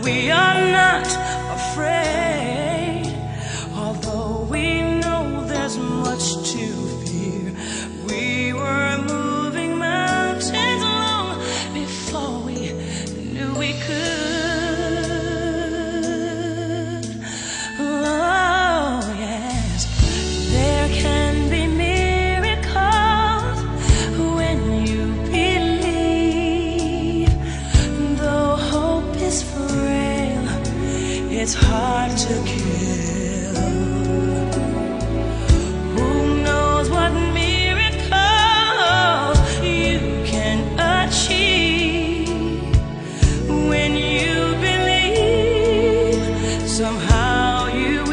we are not afraid, although we know there's much to fear. We were moving mountains long before we knew we could. Oh yes, there can be miracles when you believe. Though hope is frail, it's hard to kill. Who knows what miracles you can achieve when you believe? Somehow you